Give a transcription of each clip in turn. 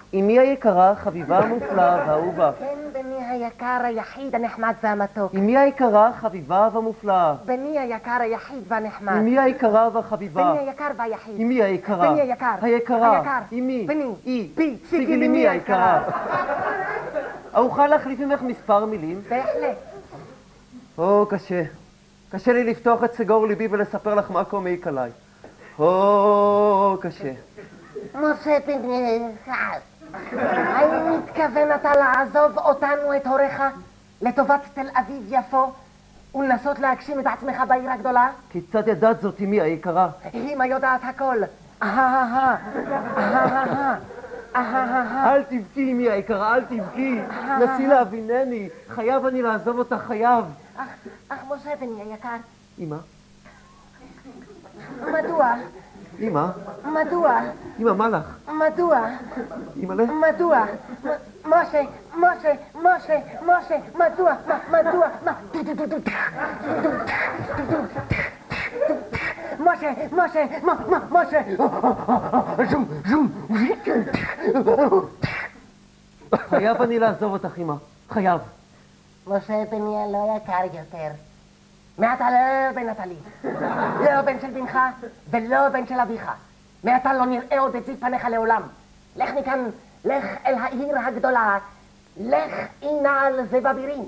אמי היקרה, חביבה המופלאה והאהובה. כן, בני היקר, היחיד, הנחמד והמתוק. אמי היקרה, חביבה והמופלאה. בני היקר, היחיד והנחמד. אמי היקרה והחביבה. בני היקר והיחיד. אמי היקרה. בני היקר. היקרה. אמי. בני. בי. סיגל אמי היקרה. אוכל להחליף ממך מספר מילים? בהחלט. קשה. קשה לי לפתוח את סגור ליבי ולספר לך מה כה מעיק עליי. קשה. משה בני, האם מתכוון אתה לעזוב אותנו, את הוריך, לטובת תל אביב יפו, ולנסות להגשים את עצמך בעיר הגדולה? כיצד ידעת זאת, אמי היקרה? אמא יודעת הכל. אל תבכי, אמי היקרה, אל תבכי. נסי להבינני. חייב אני לעזוב אותך, חייב. אך משה בני היקר. אמא? מדוע? אמא? מדוע? אמא, מה לך? מדוע? אמא'לה? מדוע? משה, מדוע? משה. חייב אני לעזוב אותך, אמא. חייב. משה בני לא יקר יותר. מעתה לא בן נטלי. לא בן של בנך ולא בן של אביך. מעתה לא נראה עוד את זיו פניך לעולם. לך מכאן, לך אל העיר הגדולה. לך עינה על זה בבירים.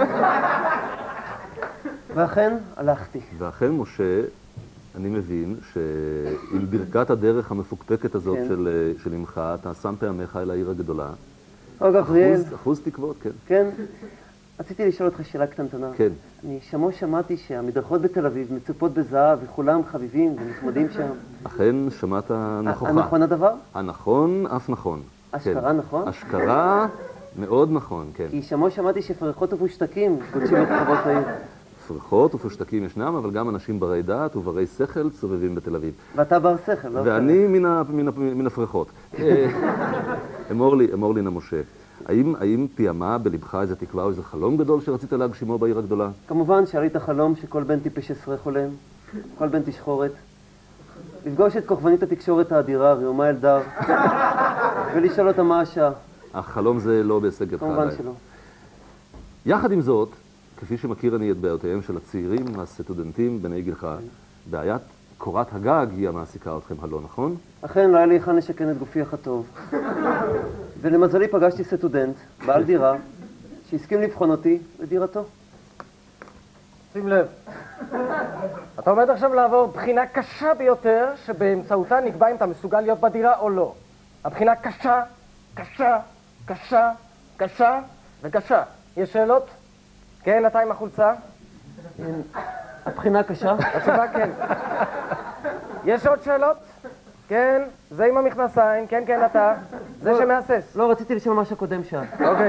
ואכן הלכתי. ואכן, משה, אני מבין שעם ברכת הדרך המפוקפקת הזאת של אמך, אתה שם פעמיך אל העיר הגדולה. גבריאל. אחוז תקוות, כן. כן. רציתי לשאול אותך שאלה קטנטנה. כן. אני שמעתי שהמדרכות בתל אביב מצופות בזהב וכולם חביבים ונחמדים שם. אכן שמעת נכוחה. הנכון הדבר? הנכון אף נכון. אשכרה נכון? אשכרה מאוד נכון, כן. כי שמעתי שפרחות ופושטקים גודשים את רחובות העיר. פרחות ופושטקים ישנם, אבל גם אנשים ברי דעת וברי שכל סובבים בתל אביב. ואתה בר שכל, לא? ואני מן הפרחות. אמור לי נא משה, האם פיעמה בלבך איזה תקווה או איזה חלום גדול שרצית להגשימו בעיר הגדולה? כמובן שהיה לי את החלום שכל בן טיפש 10 חולם, כל בן תשחורת, לפגוש את כוכבנית התקשורת האדירה, ריומה אלדר, ולשאול אותה מה השעה. החלום זה לא בהישג ידך עליי. כמובן שלא. יחד עם זאת, כפי שמכיר אני את בעיותיהם של הצעירים, הסטודנטים, בני גילך, בעיית קורת הגג היא המעסיקה אתכם, הלא נכון? אכן, לא היה לי היכן לשכן את גופי החטוב. ולמזלי פגשתי סטודנט, בעל דירה, שהסכים לבחון אותי לדירתו. שים לב, אתה עומד עכשיו לעבור בחינה קשה ביותר, שבאמצעותה נקבע אם אתה מסוגל להיות בדירה או לא. הבחינה קשה, קשה, קשה, קשה וקשה. יש שאלות? כן, אתה עם החולצה? הבחינה קשה? התשובה כן. יש עוד שאלות? כן, זה עם המכנסיים, כן, אתה. זה שמאסס. לא, רציתי לשאול משהו קודם שאל. אוקיי.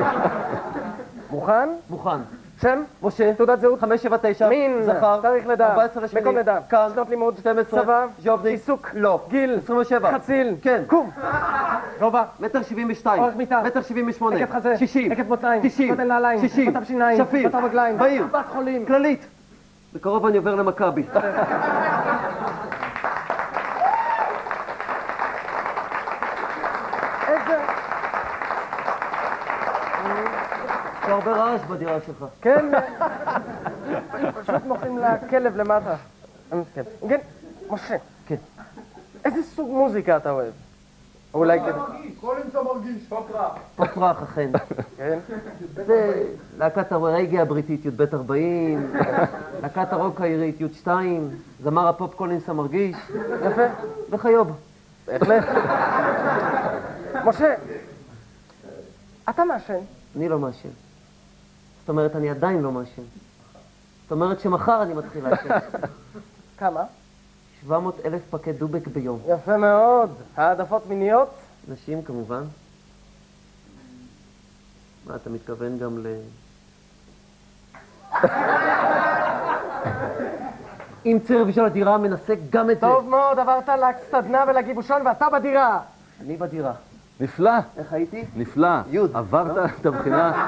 מוכן? מוכן. שם? משה. תעודת זהות? 579. מין. זכר. תאריך לידה. 14 לשמיני. מקום לידה. כאן. שנות לימוד. 12. צבא. ז'ובניק. עיסוק. לא. גיל. 27. חציל. כן. קום. גובה. 1.72. אורך מיטה. 1.78. היקף חזה. 60. היקף מותניים. 90. בטן נעליים. 60. בטן שיניים. שפיר. בטן רגליים. בעיר. בת חולים. כללית. בקרוב אני עובר למכבי. איזה... יש הרבה רעש בדירה שלך. כן. פשוט מוכרים לכלב למטה. כן. כן. משה. כן. איזה סוג מוזיקה אתה אוהב? או אולי כזה... קולינס המרגיש, פופ רך, אכן. כן. זה להקת הרגע הבריטית, י"ב 40, להקת הרוק העירית, י'2, זמר הפופ קולינס המרגיש. יפה. וחיוב. בהחלט. משה, אתה מעשן? אני לא מעשן. זאת אומרת, אני עדיין לא מעשן. זאת אומרת שמחר אני מתחיל לעשן. כמה? 700,000 פקי דובק ביום. יפה מאוד. העדפות מיניות? נשים כמובן. מה, אתה מתכוון גם אם צרב של הדירה מנסה גם את זה. טוב מאוד, עברת לסדנה ולגיבושון ואתה בדירה. אני בדירה. נפלא. איך הייתי? נפלא. יוד. עברת את הבחינה.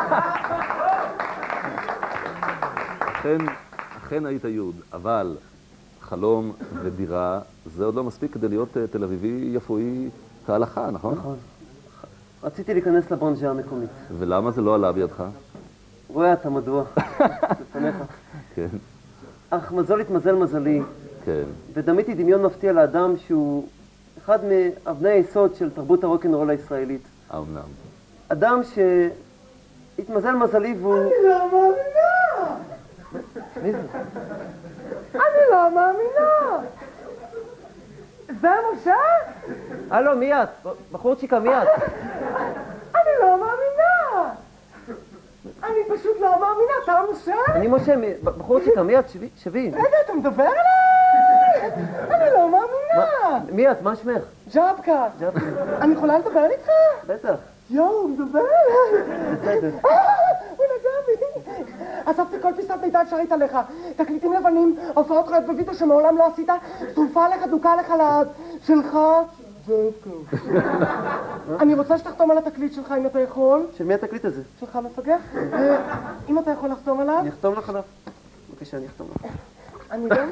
אכן היית יוד, אבל חלום ודירה זה עוד לא מספיק כדי להיות תל אביבי יפואי כהלכה, נכון? נכון. רציתי להיכנס לברנז'ה המקומית. ולמה זה לא עלה בידך? רואה אתה מדוע, לפניך. כן, אך מזל התמזל מזלי, כן. ודמיתי דמיון מפתיע לאדם שהוא אחד מאבני היסוד של תרבות הרוקנרול הישראלית. האומנם. אדם שהתמזל מזלי והוא... אני לא מאמינה! מי זה? אני לא מאמינה! זה משה? הלו, מי את? בחורצ'יקה, מי את? אני לא מאמינה! אני פשוט לא מאמינה, אתה משה? אני משה, בחורצ'יקה, מי את? שבי. רגע, אתה מדבר אליי? אני לא מאמינה! מי את? מה שמך? ג'בקה. ג'בקה. אני יכולה לדבר איתך? בטח. יואו, הוא מדבר אליי! בסדר. הוא נגע בי! אספתי כל פיסת מידע אפשרית עליך. תקליטים לבנים, הופעות חיות בווידאו שמעולם לא עשית, שטופה עליך, דוקה עליך לעד. שלך, ג'בקה. אני רוצה שתחתום על התקליט שלך אם אתה יכול. של מי התקליט הזה? שלך מפגר? אם אתה יכול לחתום עליו? אני אחתום לך עליו. בבקשה, אני אחתום לך. אני לא...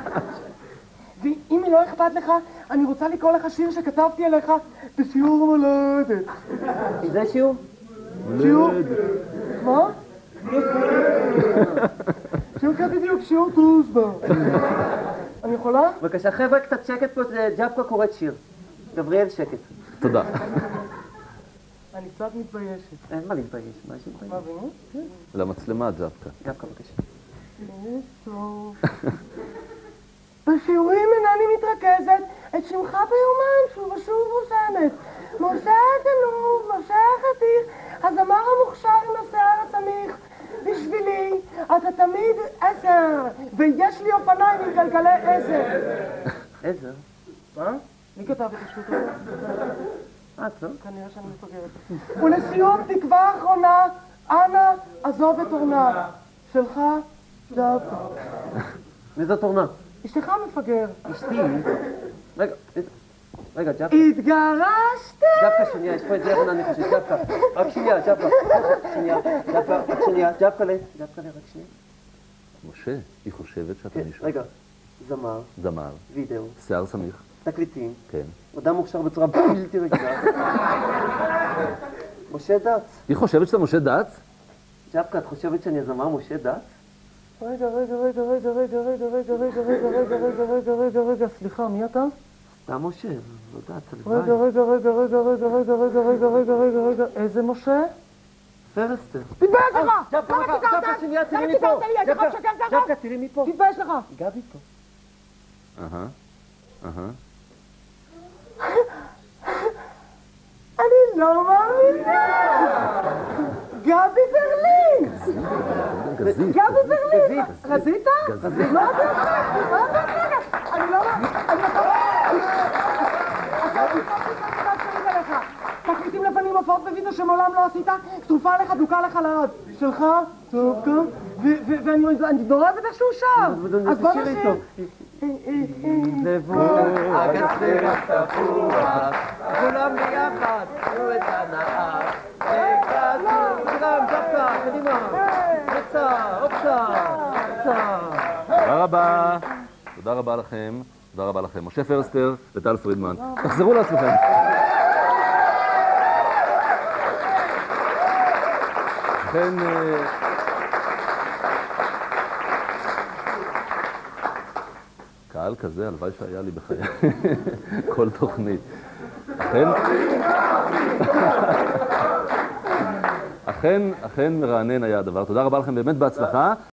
ואם לא אכפת לך, אני רוצה לקרוא לך שיר שכתבתי עליך בשיעור מולדת. זה שיעור? שיעור? מה? שיעור כאן בדיוק, שיעור טוסבר. אני יכולה? בבקשה, חבר'ה, קצת שקט פה, ג'בקה קוראת שיר. גבריאל, שקט. תודה. אני קצת מתביישת. אין מה להתבייש, מה יש להתבייש? מה באמת? למצלמה ג'בקה. ג'בקה, בבקשה. טוב. בשיעורים אינני מתרכזת, את שמך ביומן שוב ושוב רושמת. משה הגנוב, משה החתיך, הזמר המוכשר עם השיער התמיך. בשבילי אתה תמיד 10, ויש לי אופניים עם גלגלי 10. עזר? מה? מי כתב את השטות הזאת? את, לא? כנראה שאני מפגרת. ולסיום, תקווה אחרונה, אנא עזוב את אורנה. שלך, ג'בקה. מי זאת אורנה? אשתך מפגר. אשתי? רגע, ג'בקה. התגרשת? ג'בקה, שנייה, יש פה את זה אורנה, אני חושב, ג'בקה. רק שנייה, ג'בקה. שנייה, ג'בקה, רק שנייה, ג'בקה, רק שנייה. משה, היא חושבת שאתה מישהו. רגע, זמר, זמר, וידאו, שיער סמיך, תקליטים, כן. אדם מוכשר בצורה בלתי רגילה. משה דץ. היא חושבת שאתה משה דץ? ג'בקה, את חושבת שאני הזמר משה דץ? רגע, סליחה, מי אתה? אתה משה, לא דץ, הלוואי. רגע, איזה משה? פרסטר. תתבייש לך! ג'בקה, למה ג'בקה, שיקרת? שנייה, תראי למה מפה. שיקרת לי? היית יכול לשקר ככה? ג'בקה, תראי מפה. תתבייש לך! גבי פה. אני לא מאמינה! גבי ברלין! גזית. גבי ברלין! רזית? גזית. מה אתה עושה? מה אתה עושה? אני לא... תקליטים לבנים, הופעות בווידאו שמעולם לא עשית, שטופה עליך, דוקה עליך לעד. שלך? טוב, טוב. ואני נורא בטח שהוא שר. אז בוא נשאיר. לבוא, אגסי תפוח, כולם ביחד, תנו את הנאה. ג'בקה, קדימה. הופסה. תודה רבה. תודה רבה לכם. תודה רבה לכם. משה פרסטר וטל פרידמן. תחזרו לעצמכם. לכן... קהל כזה, הלוואי שהיה לי בחיי. כל תוכנית. אכן מרענן היה הדבר. תודה רבה לכם, באמת בהצלחה.